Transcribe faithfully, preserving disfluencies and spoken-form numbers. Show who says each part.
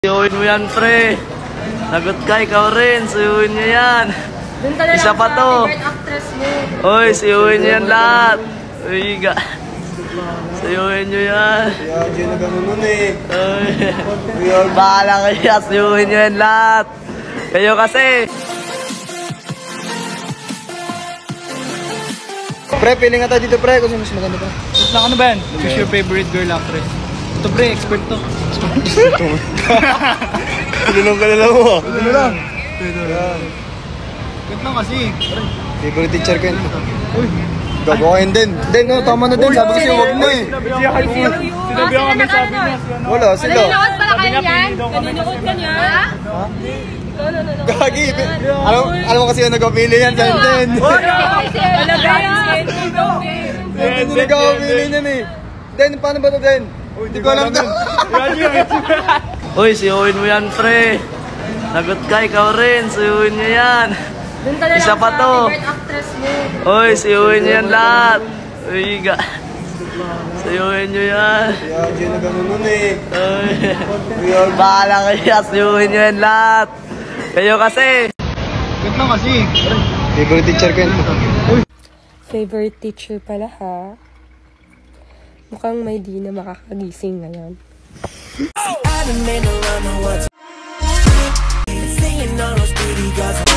Speaker 1: Suyuin mo yan, pre. Lagot ka, ikaw rin. Suyuin niyo yan. Isa pa to. Uy, suyuin niyo yan lahat. Uy, ga. Suyuin niyo yan.
Speaker 2: Kaya dyan na gano'n nun eh.
Speaker 1: Uy. Bahala kaya, suyuin niyo yan lahat. Kayo kasi.
Speaker 2: Pre, feeling nga tayo dito pre. Kung sino mas maganda pa.
Speaker 3: Wait lang, ano ba yan? Who's your favorite girl actress? Ito pre, expert to.
Speaker 2: Tulunong ka na lang mo. Ito na lang.
Speaker 3: Wait lang kasi.
Speaker 2: Favorite teacher ko yun. Uy. Gagawin din. Din, no, tama na din. Sabi kasi huwag na eh.
Speaker 3: Sinabi ako kami sabi niya.
Speaker 2: Wala, sila.
Speaker 4: Nanonood pala kayo yan? Nanonood ka niya?
Speaker 2: Gagi. Alam, alam mo kasi yung nagpapili yan sa Hinten.
Speaker 4: Talaga yan?
Speaker 2: Hindi nagpapili yan eh. Den, paano ba ito Den? Hindi ko alam to.
Speaker 1: Uy, suyuin mo yan, pre. Lagot ka, ikaw rin. Suyuin niyo yan. Isa pa to. Uy, suyuin niyo yan lahat. Uy, ga. Suyuin niyo yan.
Speaker 2: Kaya dyan na gano'n nun eh.
Speaker 1: Uy. Bahala kaya, suyuin niyo yan lahat. Kayo kasi.
Speaker 3: Wait lang kasi.
Speaker 2: Favorite teacher ko yun.
Speaker 5: Favorite teacher pala ha. Mukhang may di na makakagising ngayon.
Speaker 6: I don't know what to